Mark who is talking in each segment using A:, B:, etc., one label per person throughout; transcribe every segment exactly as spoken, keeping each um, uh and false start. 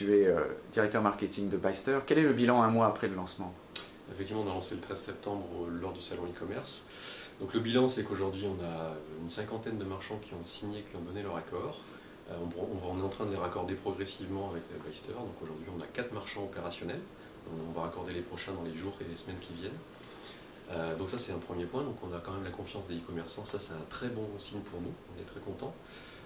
A: tu es euh, directeur marketing de Byster. Quel est le bilan un mois après le lancement?
B: Effectivement, on a lancé le treize septembre lors du salon e-commerce. Donc le bilan, c'est qu'aujourd'hui, on a une cinquantaine de marchands qui ont signé, qui ont donné leur accord. Euh, on, on est en train de les raccorder progressivement avec Byster. Donc aujourd'hui, on a quatre marchands opérationnels. On va raccorder les prochains dans les jours et les semaines qui viennent. Euh, donc ça, c'est un premier point. Donc on a quand même la confiance des e-commerçants. Ça, c'est un très bon signe pour nous. On est très contents.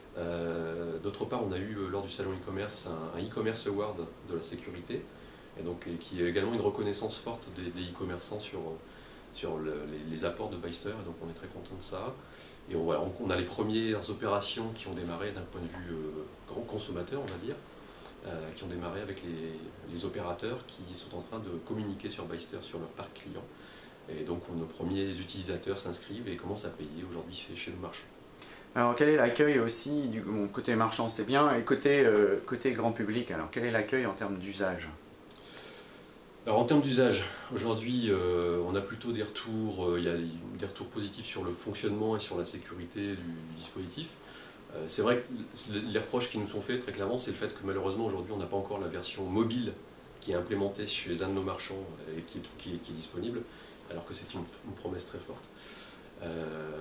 B: Euh, D'autre part, on a eu lors du salon e-commerce un e-commerce award de la sécurité, et donc qui est également une reconnaissance forte des e-commerçants sur, sur le, les, les apports de Byster, et donc on est très content de ça. Et on, voilà, on a les premières opérations qui ont démarré d'un point de vue euh, grand consommateur, on va dire, euh, qui ont démarré avec les, les opérateurs qui sont en train de communiquer sur Byster, sur leur parc client. Et donc nos premiers utilisateurs s'inscrivent et commencent à payer aujourd'hui chez nos marchands.
A: Alors quel est l'accueil aussi du bon, côté marchand, c'est bien, et côté, euh, côté grand public, alors quel est l'accueil en termes d'usage?
B: Alors en termes d'usage, aujourd'hui euh, on a plutôt des retours, euh, il y a des retours positifs sur le fonctionnement et sur la sécurité du, du dispositif. Euh, c'est vrai que les reproches qui nous sont faits très clairement, c'est le fait que malheureusement aujourd'hui on n'a pas encore la version mobile qui est implémentée chez un de nos marchands et qui est, qui est, qui est disponible, alors que c'est une, une promesse très forte. Euh,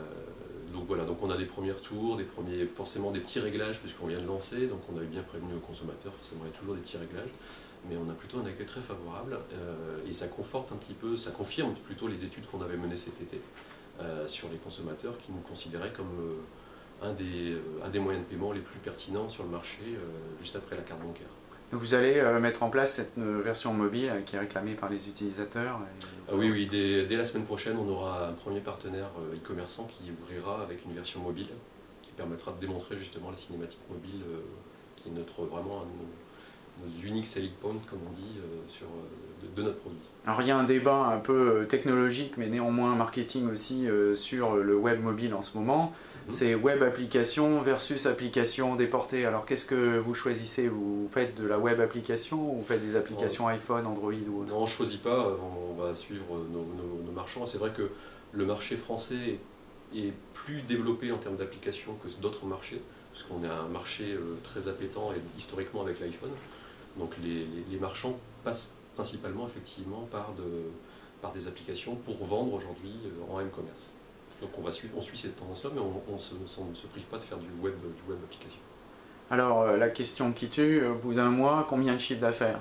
B: donc voilà, donc on a des premiers retours, des premiers, forcément des petits réglages puisqu'on vient de lancer, donc on avait bien prévenu aux consommateurs, forcément il y a toujours des petits réglages, mais on a plutôt un accueil très favorable euh, et ça conforte un petit peu, ça confirme plutôt les études qu'on avait menées cet été euh, sur les consommateurs qui nous considéraient comme euh, un, des, euh, un des moyens de paiement les plus pertinents sur le marché euh, juste après la carte bancaire.
A: Donc vous allez euh, mettre en place cette euh, version mobile euh, qui est réclamée par les utilisateurs et...
B: ah oui, oui, dès, dès la semaine prochaine, on aura un premier partenaire euh, e-commerçant qui ouvrira avec une version mobile qui permettra de démontrer justement les cinématiques mobiles euh, qui est notre, vraiment un de nos, nos uniques selling points, comme on dit, euh, sur, euh, de, de notre produit.
A: Alors il y a un débat un peu technologique mais néanmoins marketing aussi euh, sur le web mobile en ce moment. Mmh. C'est web application versus application déportée. Alors qu'est-ce que vous choisissez? Vous faites de la web application ou vous faites des applications ouais. iPhone, Android ou autre?
B: Non, on ne choisit pas, on va suivre nos, nos, nos marchands. C'est vrai que le marché français est plus développé en termes d'applications que d'autres marchés, parce qu'on est un marché euh, très appétant et historiquement avec l'iPhone. Donc les, les, les marchands passent principalement effectivement par, de, par des applications pour vendre aujourd'hui en e-commerce. Donc on, va suivre, on suit cette tendance-là, mais on, on, se, on ne se prive pas de faire du web, du web application.
A: Alors la question qui tue, au bout d'un mois, combien de chiffre d'affaires?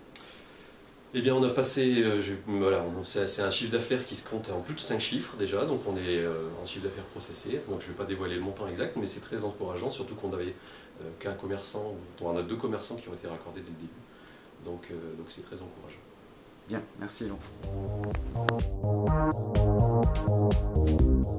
B: Eh bien on a passé, euh, voilà, c'est un chiffre d'affaires qui se compte en plus de cinq chiffres déjà, donc on est euh, en chiffre d'affaires processé, donc je ne vais pas dévoiler le montant exact, mais c'est très encourageant, surtout qu'on avait euh, qu'un commerçant, on a deux commerçants qui ont été raccordés dès le début, donc euh, donc c'est très encourageant.
A: Bien, merci Long.